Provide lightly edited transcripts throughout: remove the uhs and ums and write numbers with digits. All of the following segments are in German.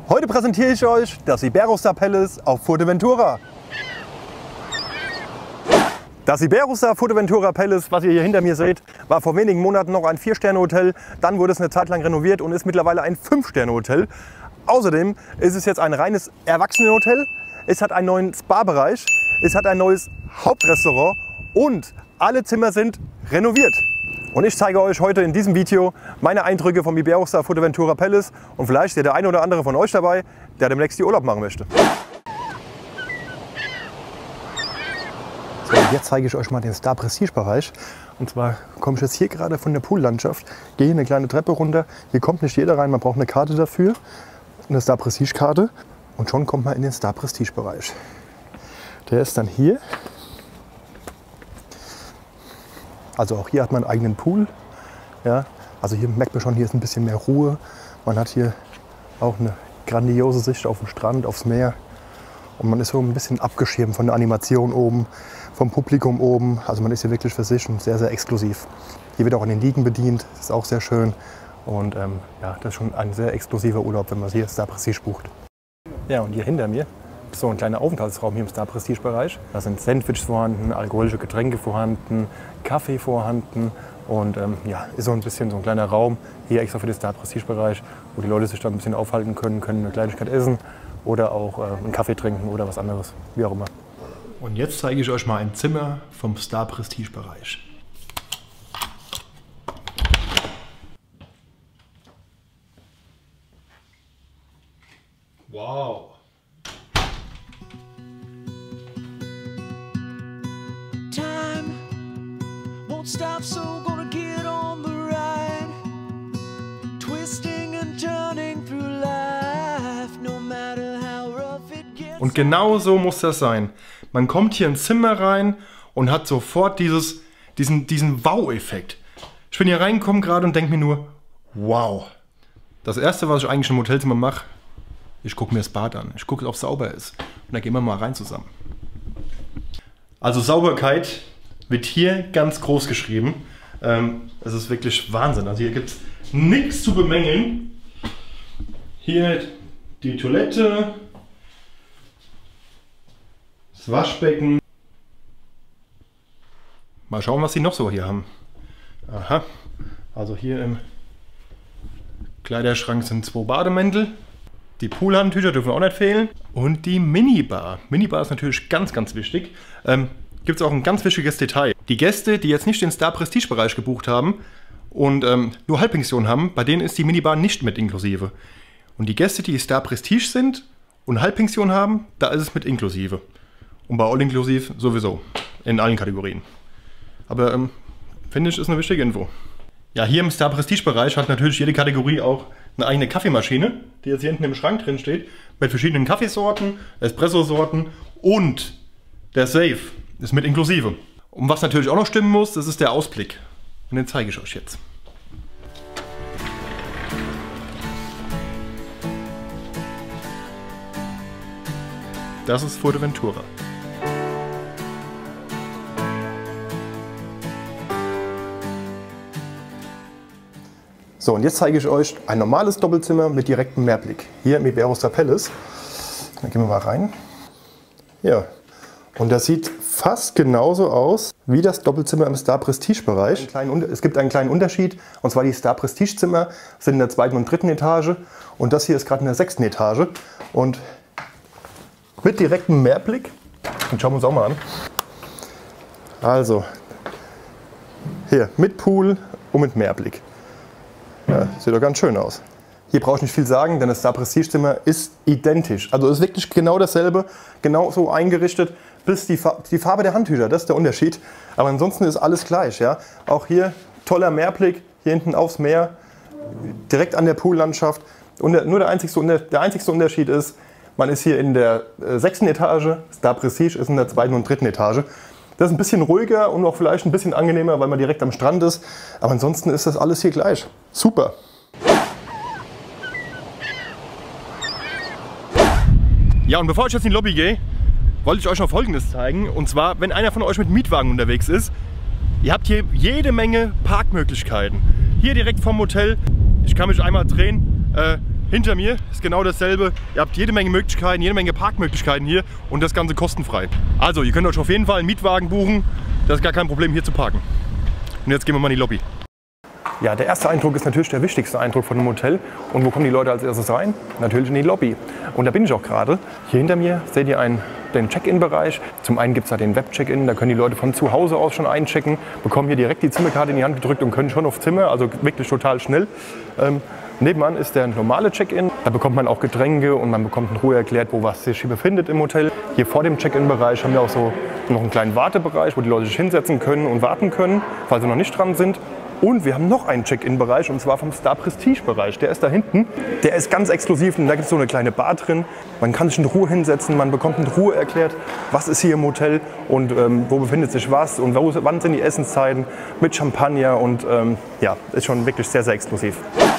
Heute präsentiere ich euch das Iberostar Palace auf Fuerteventura. Das Iberostar Fuerteventura Palace, was ihr hier hinter mir seht, war vor wenigen Monaten noch ein 4-Sterne-Hotel. Dann wurde es eine Zeit lang renoviert und ist mittlerweile ein 5-Sterne-Hotel. Außerdem ist es jetzt ein reines Erwachsenenhotel. Es hat einen neuen Spa-Bereich, es hat ein neues Hauptrestaurant und alle Zimmer sind renoviert. Und ich zeige euch heute in diesem Video meine Eindrücke vom Iberostar Fuerteventura Palace und vielleicht ist der eine oder andere von euch dabei, der demnächst die Urlaub machen möchte. So, und jetzt zeige ich euch mal den Star Prestige Bereich. Und zwar komme ich jetzt hier gerade von der Poollandschaft, gehe eine kleine Treppe runter. Hier kommt nicht jeder rein, man braucht eine Karte dafür, eine Star Prestige Karte. Und schon kommt man in den Star Prestige Bereich. Der ist dann hier. Also auch hier hat man einen eigenen Pool. Ja, also hier merkt man schon, hier ist ein bisschen mehr Ruhe. Man hat hier auch eine grandiose Sicht auf den Strand, aufs Meer. Und man ist so ein bisschen abgeschirmt von der Animation oben, vom Publikum oben. Also man ist hier wirklich für sich und sehr, sehr exklusiv. Hier wird auch an den Liegen bedient, das ist auch sehr schön. Und ja, das ist schon ein sehr exklusiver Urlaub, wenn man hier Star Prestige bucht. Ja, und hier hinter mir ist so ein kleiner Aufenthaltsraum hier im Star Prestige Bereich. Da sind Sandwiches vorhanden, alkoholische Getränke vorhanden, Kaffee vorhanden und ja, ist so ein bisschen so ein kleiner Raum hier extra für den Star Prestige Bereich, wo die Leute sich dann ein bisschen aufhalten können, eine Kleinigkeit essen oder auch einen Kaffee trinken oder was anderes, wie auch immer. Und jetzt zeige ich euch mal ein Zimmer vom Star Prestige Bereich. Wow! Time won't stop, so gonna get on the ride. Twisting and turning through life, no matter how rough it gets. Und genau so muss das sein. Man kommt hier ins Zimmer rein und hat sofort diesen Wow-Effekt. Ich bin hier reingekommen gerade und denke mir nur, wow. Das erste, was ich eigentlich im Hotelzimmer mache, ich gucke mir das Bad an. Ich gucke, ob es sauber ist. Und da gehen wir mal rein zusammen. Also Sauberkeit wird hier ganz groß geschrieben. Es ist wirklich Wahnsinn. Also hier gibt es nichts zu bemängeln. Hier die Toilette, das Waschbecken. Mal schauen, was sie noch so hier haben. Aha, also hier im Kleiderschrank sind 2 Bademäntel. Die Poolhandtücher dürfen auch nicht fehlen. Und die Minibar. Minibar ist natürlich ganz, ganz wichtig. Gibt es auch ein ganz wichtiges Detail. Die Gäste, die jetzt nicht den Star Prestige Bereich gebucht haben und nur Halbpension haben, bei denen ist die Minibar nicht mit inklusive. Und die Gäste, die Star Prestige sind und Halbpension haben, da ist es mit inklusive. Und bei All Inclusive sowieso. In allen Kategorien. Aber finde ich, ist eine wichtige Info. Ja, hier im Star Prestige Bereich hat natürlich jede Kategorie auch eine eigene Kaffeemaschine, die jetzt hier hinten im Schrank drin steht, mit verschiedenen Kaffeesorten, Espresso-Sorten und der Safe ist mit inklusive. Und was natürlich auch noch stimmen muss, das ist der Ausblick. Und den zeige ich euch jetzt. Das ist Fuerteventura. So, und jetzt zeige ich euch ein normales Doppelzimmer mit direktem Meerblick. Hier im Iberostar Palace. Dann gehen wir mal rein. Ja, und das sieht fast genauso aus wie das Doppelzimmer im Star Prestige Bereich. Es gibt einen kleinen Unterschied, und zwar die Star Prestige Zimmer sind in der 2. und 3. Etage und das hier ist gerade in der 6. Etage. Und mit direktem Meerblick, den schauen wir uns auch mal an. Also, hier mit Pool und mit Meerblick. Ja, sieht doch ganz schön aus. Hier brauche ich nicht viel sagen, denn das Star Prestige Zimmer ist identisch. Also ist wirklich genau dasselbe, genau so eingerichtet, bis die Farbe der Handtücher, das ist der Unterschied. Aber ansonsten ist alles gleich. Ja? Auch hier toller Meerblick, hier hinten aufs Meer, direkt an der Poollandschaft. Und nur der einzigste Unterschied ist, man ist hier in der 6. Etage, Star Prestige ist in der 2. und 3. Etage. Das ist ein bisschen ruhiger und auch vielleicht ein bisschen angenehmer, weil man direkt am Strand ist. Aber ansonsten ist das alles hier gleich. Super! Ja, und bevor ich jetzt in die Lobby gehe, wollte ich euch noch Folgendes zeigen. Und zwar, wenn einer von euch mit Mietwagen unterwegs ist, ihr habt hier jede Menge Parkmöglichkeiten. Hier direkt vom Hotel, ich kann mich einmal drehen, Hinter mir ist genau dasselbe. Ihr habt jede Menge Möglichkeiten, jede Menge Parkmöglichkeiten hier und das Ganze kostenfrei. Also, ihr könnt euch auf jeden Fall einen Mietwagen buchen. Das ist gar kein Problem, hier zu parken. Und jetzt gehen wir mal in die Lobby. Ja, der erste Eindruck ist natürlich der wichtigste Eindruck von einem Hotel. Und wo kommen die Leute als erstes rein? Natürlich in die Lobby. Und da bin ich auch gerade. Hier hinter mir seht ihr den Check-in-Bereich. Zum einen gibt es da den Web-Check-in, da können die Leute von zu Hause aus schon einchecken, bekommen hier direkt die Zimmerkarte in die Hand gedrückt und können schon auf Zimmer, also wirklich total schnell. Nebenan ist der normale Check-in. Da bekommt man auch Getränke und man bekommt in Ruhe erklärt, wo was sich hier befindet im Hotel. Hier vor dem Check-in-Bereich haben wir auch so noch einen kleinen Wartebereich, wo die Leute sich hinsetzen können und warten können, falls sie noch nicht dran sind. Und wir haben noch einen Check-in-Bereich, und zwar vom Star Prestige-Bereich. Der ist da hinten. Der ist ganz exklusiv und da gibt es so eine kleine Bar drin. Man kann sich in Ruhe hinsetzen, man bekommt in Ruhe erklärt, was ist hier im Hotel und wo befindet sich was und wann sind die Essenszeiten mit Champagner und ja, ist schon wirklich sehr, sehr exklusiv.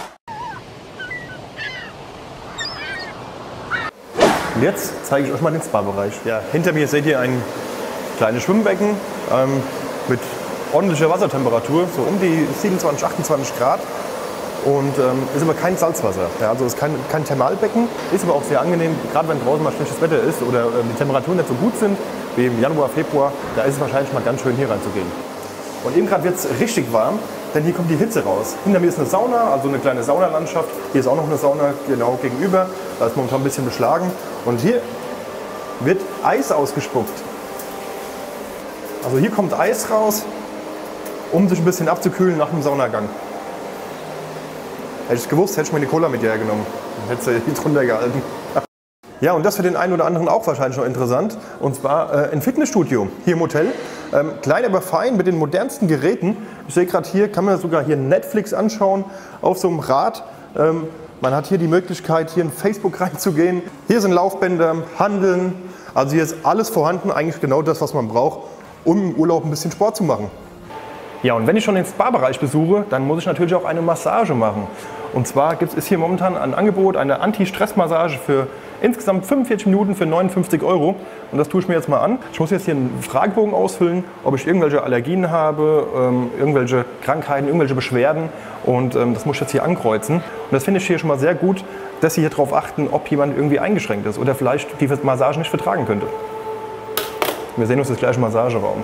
Und jetzt zeige ich euch mal den Spa-Bereich. Ja, hinter mir seht ihr ein kleines Schwimmbecken mit ordentlicher Wassertemperatur, so um die 27, 28 Grad. Und ist aber kein Salzwasser. Ja, also ist kein Thermalbecken, ist aber auch sehr angenehm, gerade wenn draußen mal schlechtes Wetter ist oder die Temperaturen nicht so gut sind, wie im Januar, Februar, da ist es wahrscheinlich mal ganz schön hier reinzugehen. Und eben gerade wird es richtig warm, denn hier kommt die Hitze raus. Hinter mir ist eine Sauna, also eine kleine Saunalandschaft. Hier ist auch noch eine Sauna genau gegenüber, da ist momentan ein bisschen beschlagen. Und hier wird Eis ausgespuckt. Also hier kommt Eis raus, um sich ein bisschen abzukühlen nach dem Saunagang. Hätte ich es gewusst, hätte ich mir eine Cola mit dir genommen. Dann hätte sie hier drunter gehalten. Ja, und das für den einen oder anderen auch wahrscheinlich noch interessant. Und zwar ein Fitnessstudio hier im Hotel. Klein, aber fein mit den modernsten Geräten. Ich sehe gerade hier, kann man sogar hier Netflix anschauen auf so einem Rad. Man hat hier die Möglichkeit, hier in Facebook reinzugehen. Hier sind Laufbänder, Handeln. Also hier ist alles vorhanden, eigentlich genau das, was man braucht, um im Urlaub ein bisschen Sport zu machen. Ja, und wenn ich schon den Spa-Bereich besuche, dann muss ich natürlich auch eine Massage machen. Und zwar ist hier momentan ein Angebot, eine Anti-Stress-Massage für insgesamt 45 Minuten für 59 €. Und das tue ich mir jetzt mal an. Ich muss jetzt hier einen Fragebogen ausfüllen, ob ich irgendwelche Allergien habe, irgendwelche Krankheiten, irgendwelche Beschwerden. Und das muss ich jetzt hier ankreuzen. Und das finde ich hier schon mal sehr gut, dass Sie hier darauf achten, ob jemand irgendwie eingeschränkt ist oder vielleicht die Massage nicht vertragen könnte. Wir sehen uns jetzt gleich im Massageraum.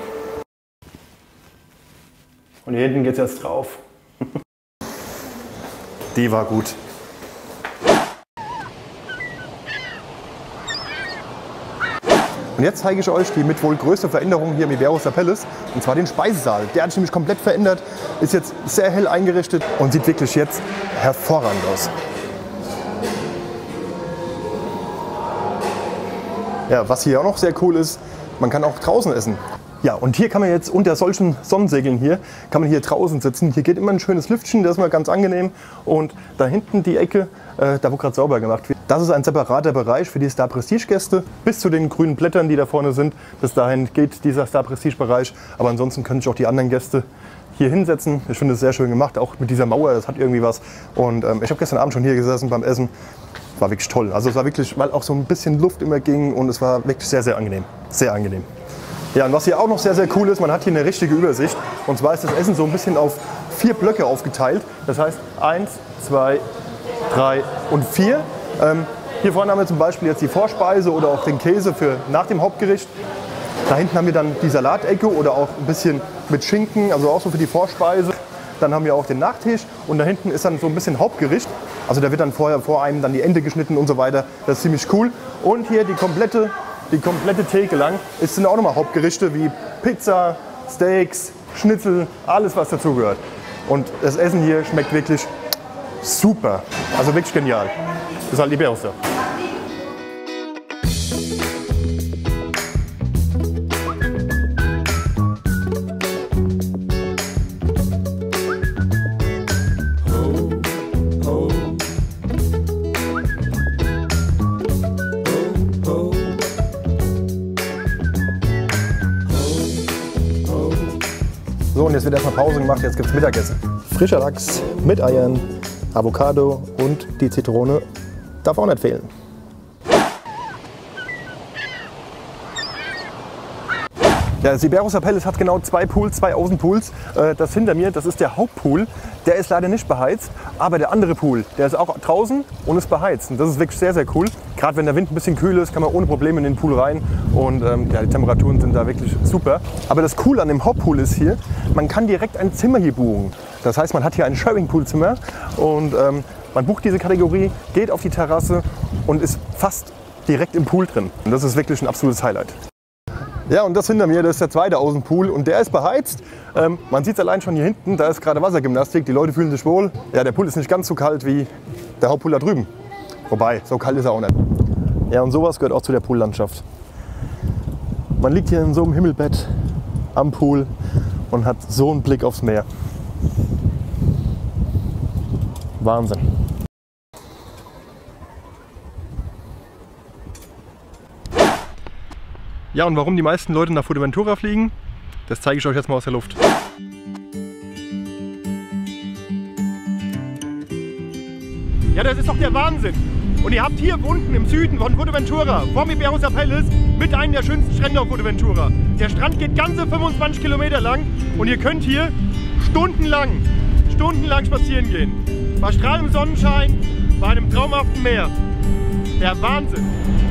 Und hier hinten geht es jetzt drauf. Die war gut. Und jetzt zeige ich euch die mit wohl größte Veränderung hier im Iberostar Palace, und zwar den Speisesaal. Der hat sich nämlich komplett verändert, ist jetzt sehr hell eingerichtet und sieht wirklich jetzt hervorragend aus. Ja, was hier auch noch sehr cool ist, man kann auch draußen essen. Ja, und hier kann man jetzt unter solchen Sonnensegeln hier, kann man hier draußen sitzen. Hier geht immer ein schönes Lüftchen, das ist mal ganz angenehm. Und da hinten die Ecke, da wo gerade sauber gemacht wird, das ist ein separater Bereich für die Star Prestige Gäste. Bis zu den grünen Blättern, die da vorne sind. Bis dahin geht dieser Star Prestige Bereich. Aber ansonsten können sich auch die anderen Gäste hier hinsetzen. Ich finde es sehr schön gemacht, auch mit dieser Mauer, das hat irgendwie was. Und ich habe gestern Abend schon hier gesessen beim Essen. War wirklich toll. Also es war wirklich, weil auch so ein bisschen Luft immer ging und es war wirklich sehr, sehr angenehm. Sehr angenehm. Ja, und was hier auch noch sehr, sehr cool ist, man hat hier eine richtige Übersicht. Und zwar ist das Essen so ein bisschen auf 4 Blöcke aufgeteilt. Das heißt 1, 2, 3 und 4. Hier vorne haben wir zum Beispiel jetzt die Vorspeise oder auch den Käse für nach dem Hauptgericht. Da hinten haben wir dann die Salatecke oder auch ein bisschen mit Schinken, also auch so für die Vorspeise. Dann haben wir auch den Nachtisch und da hinten ist dann so ein bisschen Hauptgericht. Also da wird dann vorher vor einem dann die Ente geschnitten und so weiter. Das ist ziemlich cool. Und hier die komplette Theke lang sind auch nochmal Hauptgerichte wie Pizza, Steaks, Schnitzel, alles was dazugehört. Und das Essen hier schmeckt wirklich super. Also wirklich genial. Das ist halt Iberostar. So, und jetzt wird erstmal Pause gemacht, jetzt gibt es Mittagessen. Frischer Lachs mit Eiern, Avocado und die Zitrone darf auch nicht fehlen. Ja, das Iberostar Palace hat genau 2 Pools, 2 Außenpools. Das hinter mir, das ist der Hauptpool. Der ist leider nicht beheizt, aber der andere Pool, der ist auch draußen und ist beheizt. Und das ist wirklich sehr, sehr cool. Gerade wenn der Wind ein bisschen kühl ist, kann man ohne Probleme in den Pool rein. Und ja, die Temperaturen sind da wirklich super. Aber das Coole an dem Hauptpool ist hier, man kann direkt ein Zimmer hier buchen. Das heißt, man hat hier ein Sharing-Pool-Zimmer und man bucht diese Kategorie, geht auf die Terrasse und ist fast direkt im Pool drin. Und das ist wirklich ein absolutes Highlight. Ja, und das hinter mir, das ist der zweite Außenpool und der ist beheizt. Man sieht es allein schon hier hinten, da ist gerade Wassergymnastik, die Leute fühlen sich wohl. Ja, der Pool ist nicht ganz so kalt wie der Hauptpool da drüben. Wobei, so kalt ist er auch nicht. Ja, und sowas gehört auch zu der Poollandschaft. Man liegt hier in so einem Himmelbett am Pool und hat so einen Blick aufs Meer. Wahnsinn. Ja, und warum die meisten Leute nach Fuerteventura fliegen, das zeige ich euch jetzt mal aus der Luft. Ja, das ist doch der Wahnsinn. Und ihr habt hier unten im Süden von Fuerteventura, vom Iberostar Palace, mit einem der schönsten Strände auf Fuerteventura. Der Strand geht ganze 25 Kilometer lang und ihr könnt hier stundenlang spazieren gehen. Bei strahlendem Sonnenschein, bei einem traumhaften Meer. Der Wahnsinn.